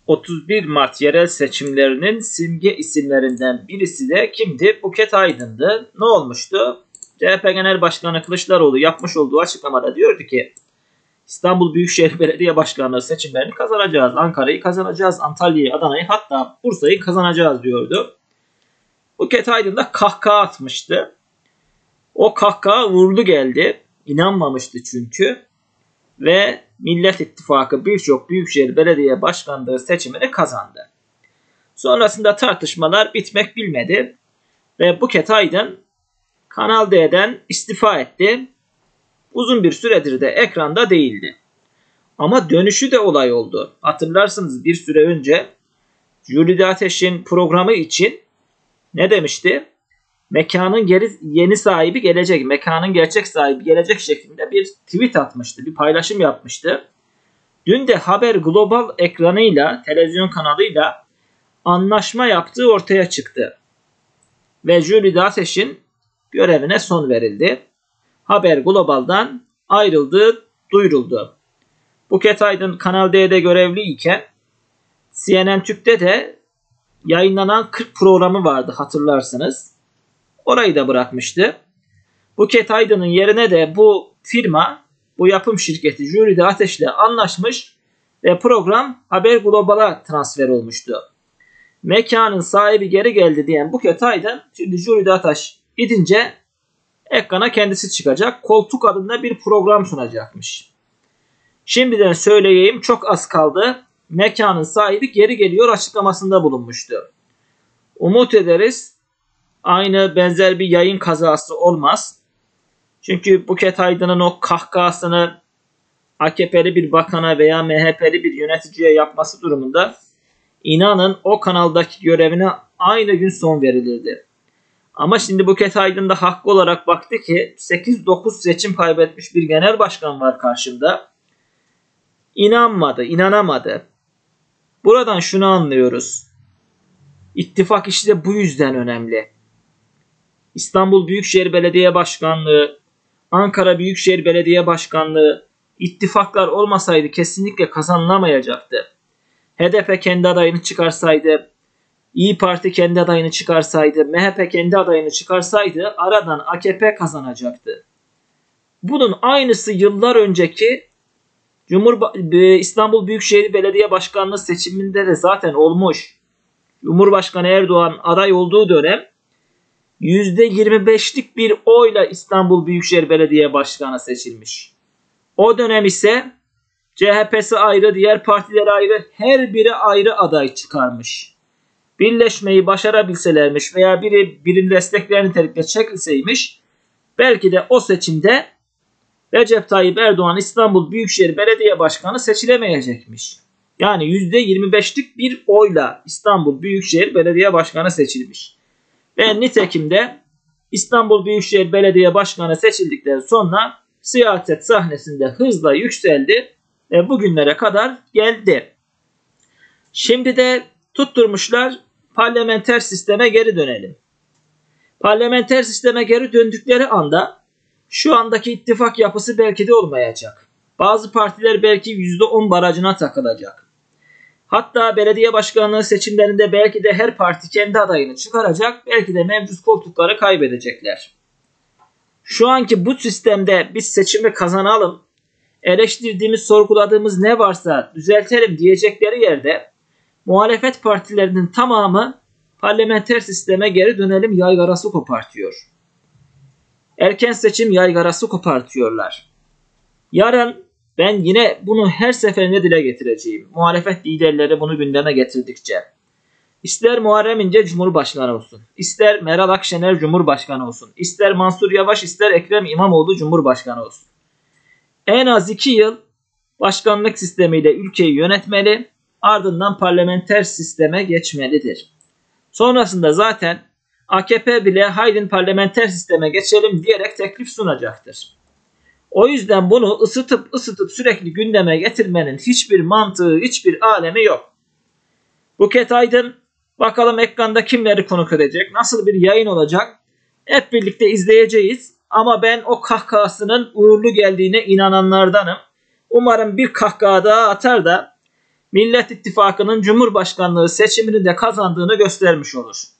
31 Mart yerel seçimlerinin simge isimlerinden birisi de kimdi? Buket Aydın'dı. Ne olmuştu? CHP Genel Başkanı Kılıçdaroğlu yapmış olduğu açıklamada diyordu ki İstanbul Büyükşehir Belediye Başkanlığı seçimlerini kazanacağız. Ankara'yı kazanacağız. Antalya'yı, Adana'yı, hatta Bursa'yı kazanacağız diyordu. Buket Aydın da kahkaha atmıştı. O kahkaha vurdu geldi. İnanmamıştı çünkü. Ve Millet İttifakı birçok Büyükşehir Belediye Başkanlığı seçimini kazandı. Sonrasında tartışmalar bitmek bilmedi. Ve Buket Aydın Kanal D'den istifa etti. Uzun bir süredir de ekranda değildi. Ama dönüşü de olay oldu. Hatırlarsınız bir süre önce Jülide Ateş'in programı için ne demişti? Mekanın yeni sahibi gelecek, mekanın gerçek sahibi gelecek şeklinde bir tweet atmıştı, bir paylaşım yapmıştı. Dün de Haber Global ekranıyla, televizyon kanalıyla anlaşma yaptığı ortaya çıktı. Ve Jülide Ateş'in görevine son verildi. Haber Global'dan ayrıldığı duyuruldu. Buket Aydın Kanal D'de görevliyken CNN Türk'te de yayınlanan 40 programı vardı hatırlarsınız. Orayı da bırakmıştı. Buket Aydın'ın yerine de bu firma, bu yapım şirketi Jülide Ateş'le anlaşmış ve program Haber Global'a transfer olmuştu. Mekanın sahibi geri geldi diyen Buket Aydın şimdi Jülide Ateş gidince ekrana kendisi çıkacak. Koltuk adında bir program sunacakmış. Şimdiden söyleyeyim, çok az kaldı. Mekanın sahibi geri geliyor açıklamasında bulunmuştu. Umut ederiz aynı benzer bir yayın kazası olmaz. Çünkü Buket Aydın'ın o kahkahasını AKP'li bir bakana veya MHP'li bir yöneticiye yapması durumunda inanın o kanaldaki görevine aynı gün son verilirdi. Ama şimdi Buket Aydın da haklı olarak baktı ki 8-9 seçim kaybetmiş bir genel başkan var karşımda. İnanamadı. Buradan şunu anlıyoruz. İttifak işte bu yüzden önemli. İstanbul Büyükşehir Belediye Başkanlığı, Ankara Büyükşehir Belediye Başkanlığı ittifaklar olmasaydı kesinlikle kazanılamayacaktı. HDP kendi adayını çıkarsaydı, İyi Parti kendi adayını çıkarsaydı, MHP kendi adayını çıkarsaydı aradan AKP kazanacaktı. Bunun aynısı yıllar önceki İstanbul Büyükşehir Belediye Başkanlığı seçiminde de zaten olmuş. Cumhurbaşkanı Erdoğan aday olduğu dönem %25'lik bir oyla İstanbul Büyükşehir Belediye Başkanı seçilmiş. O dönem ise CHP'si ayrı, diğer partiler ayrı, her biri ayrı aday çıkarmış. Birleşmeyi başarabilselermiş veya birinin desteklerini nitelikle çekilseymiş belki de o seçimde Recep Tayyip Erdoğan İstanbul Büyükşehir Belediye Başkanı seçilemeyecekmiş. Yani %25'lik bir oyla İstanbul Büyükşehir Belediye Başkanı seçilmiş. Ve nitekim de İstanbul Büyükşehir Belediye Başkanı seçildikten sonra siyaset sahnesinde hızla yükseldi ve bugünlere kadar geldi. Şimdi de tutturmuşlar parlamenter sisteme geri dönelim. Parlamenter sisteme geri döndükleri anda şu andaki ittifak yapısı belki de olmayacak. Bazı partiler belki %10 barajına takılacak. Hatta belediye başkanlığı seçimlerinde belki de her parti kendi adayını çıkaracak. Belki de mevcut koltukları kaybedecekler. Şu anki bu sistemde biz seçimi kazanalım, eleştirdiğimiz, sorguladığımız ne varsa düzeltelim diyecekleri yerde muhalefet partilerinin tamamı parlamenter sisteme geri dönelim yaygarası kopartıyor. Erken seçim yaygarası kopartıyorlar. Yarın ben yine bunu her seferinde dile getireceğim. Muhalefet liderleri bunu gündeme getirdikçe. İster Muharrem İnce Cumhurbaşkanı olsun, ister Meral Akşener Cumhurbaşkanı olsun, ister Mansur Yavaş, ister Ekrem İmamoğlu Cumhurbaşkanı olsun. En az 2 yıl başkanlık sistemiyle ülkeyi yönetmeli, ardından parlamenter sisteme geçmelidir. Sonrasında zaten AKP bile haydi parlamenter sisteme geçelim diyerek teklif sunacaktır. O yüzden bunu ısıtıp sürekli gündeme getirmenin hiçbir mantığı, hiçbir alemi yok. Buket Aydın bakalım ekranda kimleri konuk edecek, nasıl bir yayın olacak hep birlikte izleyeceğiz. Ama ben o kahkahasının uğurlu geldiğine inananlardanım. Umarım bir kahkaha daha atar da Millet İttifakı'nın Cumhurbaşkanlığı seçimini de kazandığını göstermiş olur.